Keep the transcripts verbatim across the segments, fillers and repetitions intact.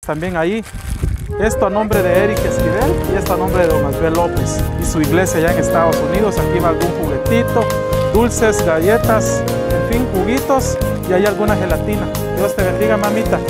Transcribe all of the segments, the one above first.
también ahí. Esto a nombre de Eric Esquivel y esto a nombre de don Asbel López y su iglesia allá en Estados Unidos. Aquí va algún juguetito, dulces, galletas, en fin, juguitos y hay alguna gelatina. Dios te bendiga, mamita.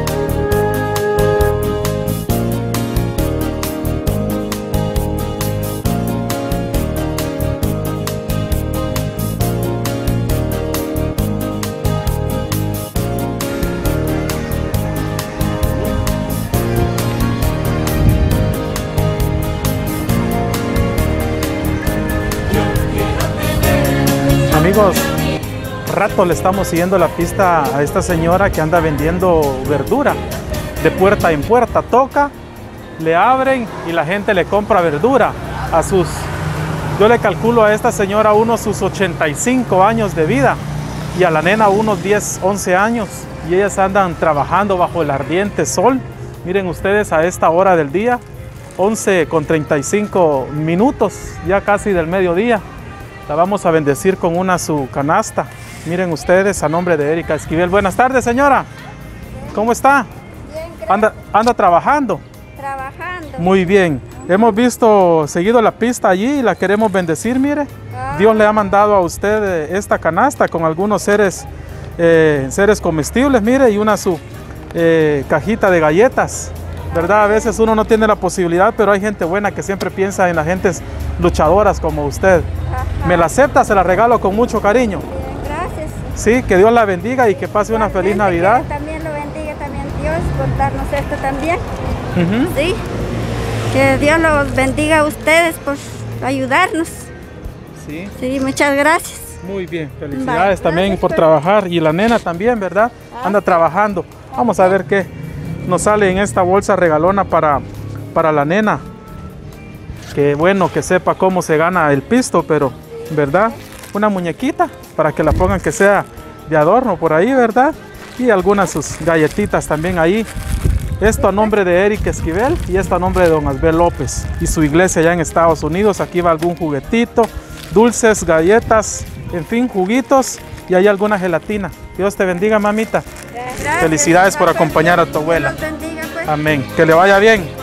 Amigos, rato le estamos siguiendo la pista a esta señora que anda vendiendo verdura de puerta en puerta. Toca, le abren y la gente le compra verdura a sus, yo le calculo a esta señora unos sus ochenta y cinco años de vida y a la nena unos diez, once años y ellas andan trabajando bajo el ardiente sol. Miren ustedes a esta hora del día, once con treinta y cinco minutos, ya casi del mediodía. La vamos a bendecir con una su canasta. Miren ustedes a nombre de Erika Esquivel. Buenas tardes, señora. ¿Cómo está? Bien, gracias. Anda, anda trabajando. Trabajando. Muy bien. Hemos visto, seguido la pista allí y la queremos bendecir, mire. Ah. Dios le ha mandado a usted eh, esta canasta con algunos seres, eh, seres comestibles, mire, y una su eh, cajita de galletas. ¿Verdad? A veces uno no tiene la posibilidad, pero hay gente buena que siempre piensa en las gentes luchadoras como usted. Ajá. ¿Me la acepta? Se la regalo con mucho cariño. Bien, gracias. Sí, que Dios la bendiga y que pase una feliz Navidad. Que también lo bendiga también Dios por darnos esto también. Uh-huh. Sí. Que Dios los bendiga a ustedes por ayudarnos. Sí. Sí, muchas gracias. Muy bien, felicidades Bye. también Gracias por por- trabajar. Y la nena también, ¿verdad? Ah. Anda trabajando. Vamos a ver qué nos sale en esta bolsa regalona para, para la nena. Que bueno, que sepa cómo se gana el pisto, pero, ¿verdad? Una muñequita para que la pongan que sea de adorno por ahí, ¿verdad? Y algunas sus galletitas también ahí. Esto a nombre de Eric Esquivel y esto a nombre de don Asbel López y su iglesia allá en Estados Unidos. Aquí va algún juguetito, dulces, galletas, en fin, juguitos y hay alguna gelatina. Dios te bendiga, mamita. Gracias. Felicidades por acompañar a tu abuela. Dios los bendiga, pues. Amén. Que le vaya bien.